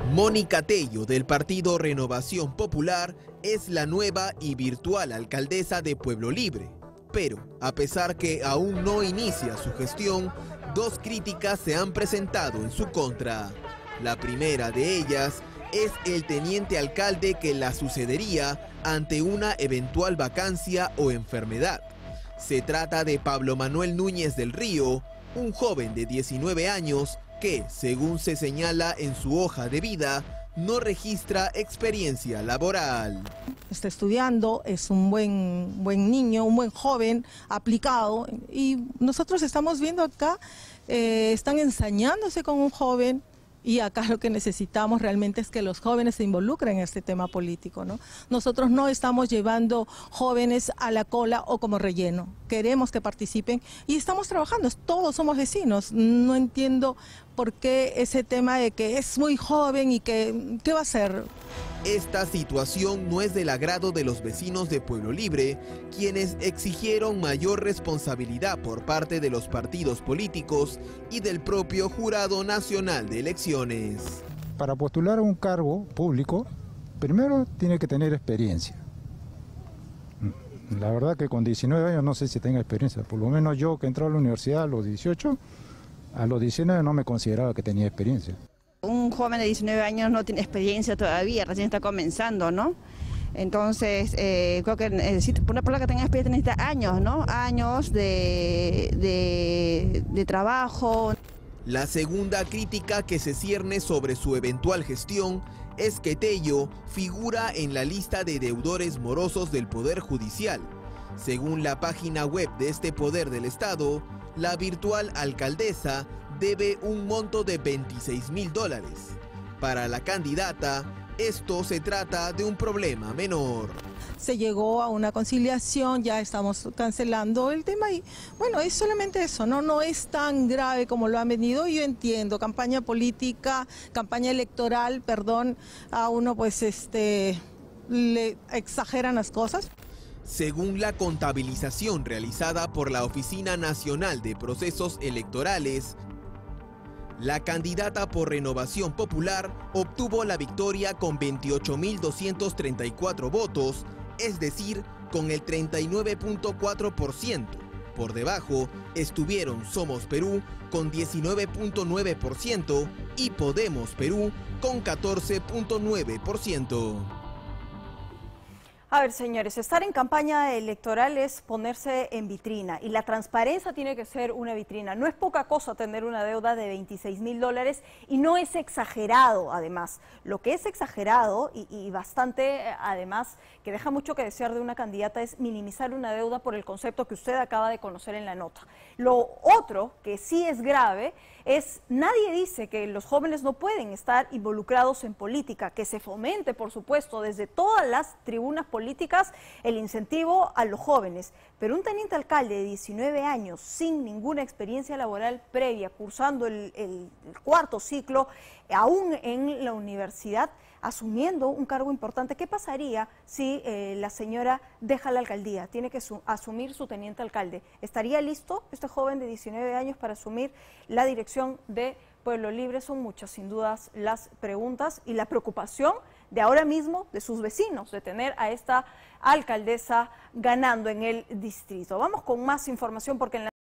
Mónica Tello, del partido Renovación Popular, es la nueva y virtual alcaldesa de Pueblo Libre. Pero, a pesar que aún no inicia su gestión, dos críticas se han presentado en su contra. La primera de ellas es el teniente alcalde que la sucedería ante una eventual vacancia o enfermedad. Se trata de Pablo Manuel Núñez del Río, un joven de 19 años que, según se señala en su hoja de vida, no registra experiencia laboral. Está estudiando, es un buen niño, un buen joven, aplicado, y nosotros estamos viendo acá, están ensañándose con un joven. Y acá lo que necesitamos realmente es que los jóvenes se involucren en este tema político, ¿no? Nosotros no estamos llevando jóvenes a la cola o como relleno. Queremos que participen y estamos trabajando, todos somos vecinos. No entiendo por qué ese tema de que es muy joven y que ¿qué va a hacer? Esta situación no es del agrado de los vecinos de Pueblo Libre, quienes exigieron mayor responsabilidad por parte de los partidos políticos y del propio Jurado Nacional de Elecciones. Para postular a un cargo público, primero tiene que tener experiencia. La verdad que con 19 años no sé si tenga experiencia, por lo menos yo que entré a la universidad a los 18, a los 19 no me consideraba que tenía experiencia. Un joven de 19 años no tiene experiencia todavía, recién está comenzando, ¿no? Entonces, creo que necesita, una persona que tenga experiencia necesita años, ¿no? Años de trabajo. La segunda crítica que se cierne sobre su eventual gestión es que Tello figura en la lista de deudores morosos del Poder Judicial. Según la página web de este poder del Estado, la virtual alcaldesa debe un monto de $26.000. Para la candidata, esto se trata de un problema menor. Se llegó a una conciliación, ya estamos cancelando el tema y bueno, es solamente eso, no es tan grave como lo han venido. Yo entiendo, campaña política, campaña electoral, perdón, a uno pues le exageran las cosas. Según la contabilización realizada por la Oficina Nacional de Procesos Electorales, la candidata por Renovación Popular obtuvo la victoria con 28.234 votos, es decir, con el 39.4%. Por debajo estuvieron Somos Perú con 19.9% y Podemos Perú con 14.9%. A ver, señores, estar en campaña electoral es ponerse en vitrina y la transparencia tiene que ser una vitrina. No es poca cosa tener una deuda de $26.000 y no es exagerado, además. Lo que es exagerado y bastante, además, que deja mucho que desear de una candidata es minimizar una deuda por el concepto que usted acaba de conocer en la nota. Lo otro, que sí es grave, es nadie dice que los jóvenes no pueden estar involucrados en política, que se fomente, por supuesto, desde todas las tribunas políticas el incentivo a los jóvenes, pero un teniente alcalde de 19 años sin ninguna experiencia laboral previa, cursando el cuarto ciclo, aún en la universidad, asumiendo un cargo importante, ¿qué pasaría si la señora deja la alcaldía? Tiene que asumir su teniente alcalde. ¿Estaría listo este joven de 19 años para asumir la dirección de Pueblo Libre? Son muchas, sin dudas, las preguntas y la preocupación de ahora mismo de sus vecinos, de tener a esta alcaldesa ganando en el distrito. Vamos con más información porque en la